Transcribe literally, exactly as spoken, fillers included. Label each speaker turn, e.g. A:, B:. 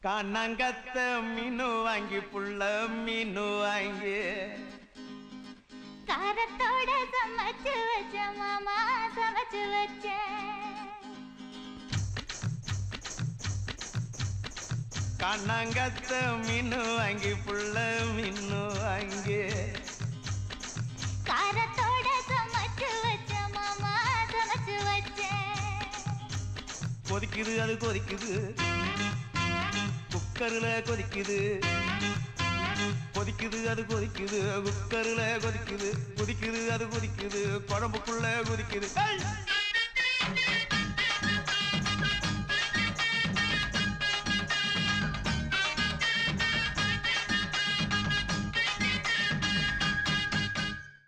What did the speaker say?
A: காணாங்கத்த மீனு வாங்கி புள்ள மீனு வாங்கி
B: காரத்தோட சமைச்சு வச்ச மாமா சமைச்சு வச்ச
A: காணாங்கத்த மீனு வாங்கி புள்ள மீனு வாங்கி
B: காரத்தோட சமைச்சு வச்ச மாமா சமைச்சு வச்ச
A: கொதிக்குது அது கொதிக்குது குக்கர்ல கொதிக்குது கொதிக்குது அது கொதிக்குது குக்கர்ல கொதிக்குது கொதிக்குது அது கொதிக்குது குழம்புக்குள்ள கொதிக்குது